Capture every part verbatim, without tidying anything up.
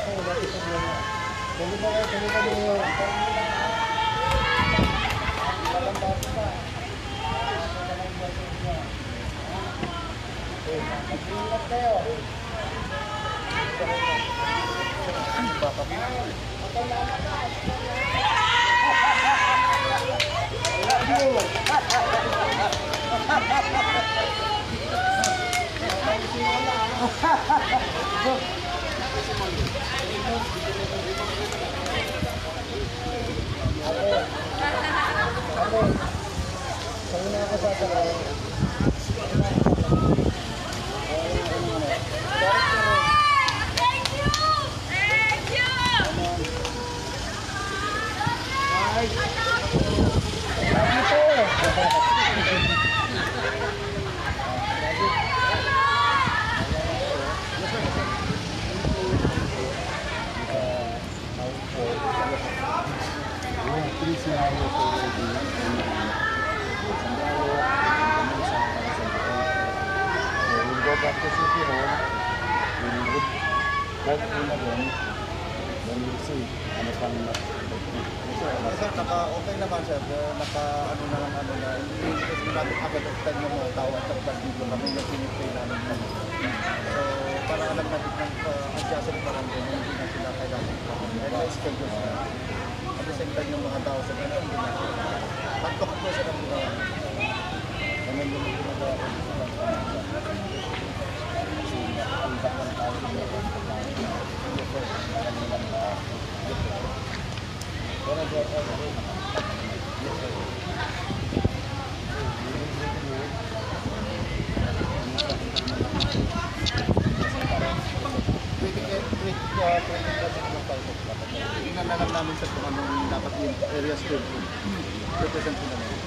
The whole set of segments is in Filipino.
Back to City Hall, we would walk in again, then we'll see ano pang sir, naka-okay naman sir, naka-ano na lang ano na, hindi kasi natin agad ang time ng mga tao at tapos dito kami yung pinipay namin kami. So, para alam natin ng adjusted pa lang din, hindi na sila kailangan kami. And may schedule na. At the same time yung mga tao sa ganyan, hindi na. Pagtok-to sila ng mga ganun yung ginagawa ko sa tingnan na lang namin sa kung anong dapat yung area school represent ko naman.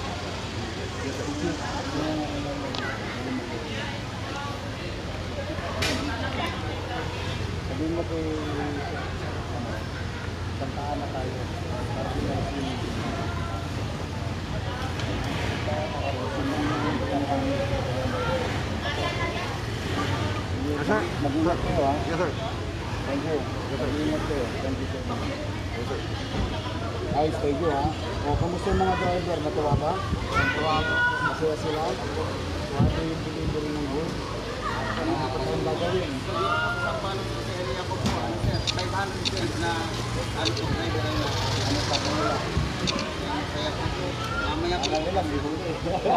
sabihin mo kay kantaan na tayo para sila Sir, mag-ingat kayo ha. yes sir. Thank you. Mag-ingat kayo. Thank you so much. Yes sir. Ayos, thank you ha. O, kamusta yung mga driver? Natuwa ba? Natuwa ba? Masaya sila? Masaya yung delivery ng goods? Ano ang gagawin? Sa paano sa area ko po, ano sir, five hundred na ano po, driver na Ano pa po nila? kaya po po, mamaya po. Alam nila, may huli.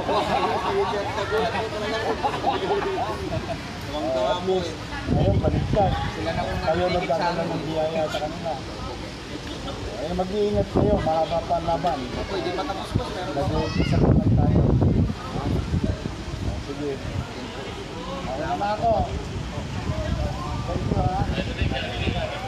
Tuwang-tawa mo eh. Ayun, baligtad. Sila na kung Kayo nakikinig sa nagkakaroon amin. ng biyaya sa kanila. Ay, mag-iingat kayo, mahaba pa ang laban. Pwede matapos po, pero Nag-uupisa pa lang tayo. Sige. Okay na ako. Thank you ha.